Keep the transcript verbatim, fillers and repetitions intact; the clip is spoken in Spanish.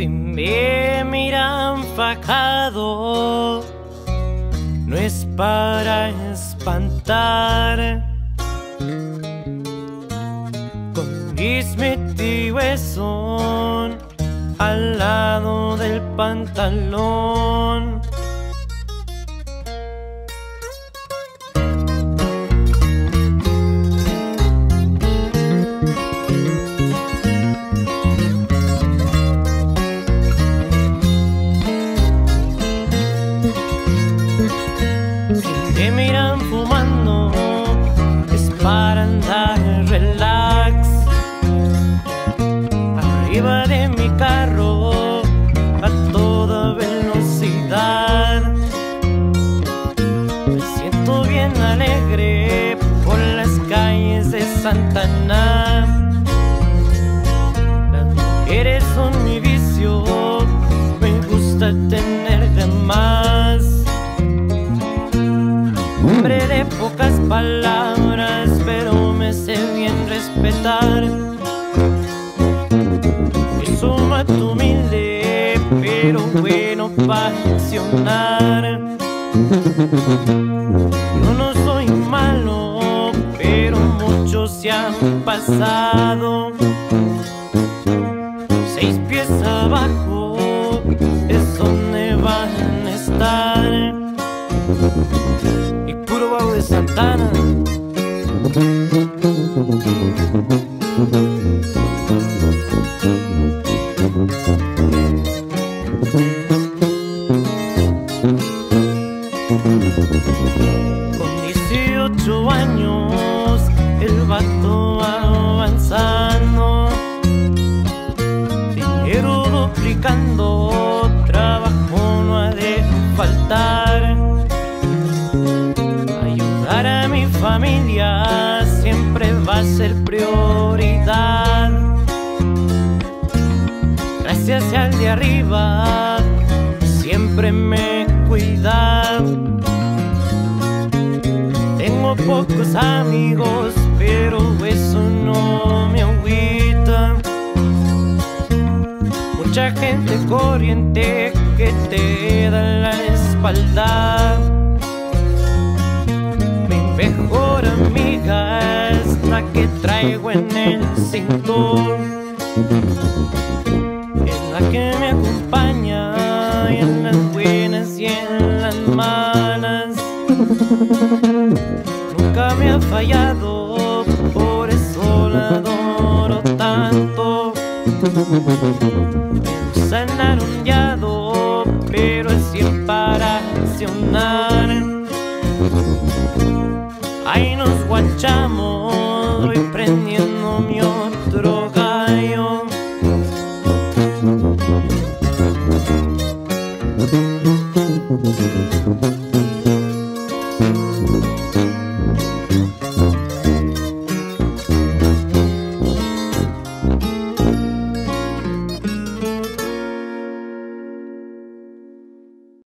Si me miran fajado, no es para espantar. Con Smith y Wesson al lado del pantalón. Me miran fumando, es para andar relax. Arriba de mi carro, a toda velocidad. Me siento bien alegre por las calles de Santa Ana. Las mujeres son mi vicio, me gusta tener de más. Hombre de pocas palabras, pero me sé bien respetar. Es un mato humilde, pero bueno para accionar. Yo no soy malo, pero muchos se han pasado. Seis pies abajo es donde van a estar. Y puro bajo de Santana. Con dieciocho años el vato va avanzando, dinero duplicando, trabajo no ha de faltar. Ayudar a mi familia siempre va a ser prioridad. Gracias al de arriba siempre me cuida. Tengo pocos amigos, pero eso no me agüita. Mucha gente corriente que te da la espalda. Mi mejor amiga es la que traigo en el cinturón. Es la que me acompaña en las buenas y en las malas. Nunca me ha fallado, por eso la adoro tanto. Me gusta andar ondeado, pero es siempre para accionar. Ay, no